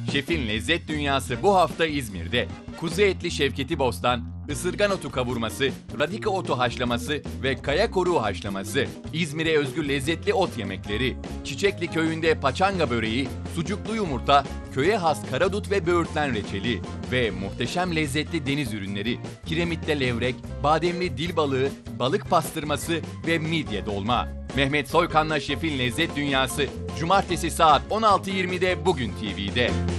Şefin lezzet dünyası bu hafta İzmir'de. Kuzu etli şevketi bostan, ısırgan otu kavurması, radika otu haşlaması ve kaya koruğu haşlaması. İzmir'e özgü lezzetli ot yemekleri. Çiçekli köyünde paçanga böreği, sucuklu yumurta, köye has karadut ve böğürtlen reçeli ve muhteşem lezzetli deniz ürünleri. Kiremitte levrek, bademli dil balığı, balık pastırması ve midye dolma. Mehmet Soykan'la Şefin Lezzet Dünyası, Cumartesi saat 16.20'de Bugün TV'de.